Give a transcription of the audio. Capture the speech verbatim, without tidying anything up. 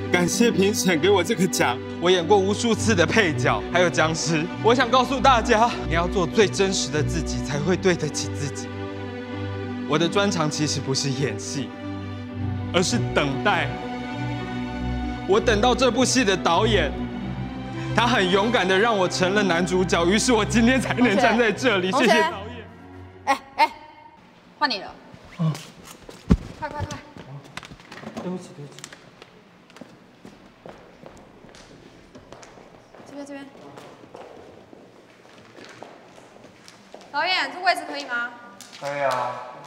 感谢评审给我这个奖。我演过无数次的配角，还有僵尸。我想告诉大家，你要做最真实的自己，才会对得起自己。我的专长其实不是演戏，而是等待。我等到这部戏的导演，他很勇敢的让我成了男主角，于是我今天才能站在这里。谢谢导演。 哎哎，换你了。 嗯， 快快快！ 对不起，对不起。 这边这边。导演，这位置可以吗？ 可以啊。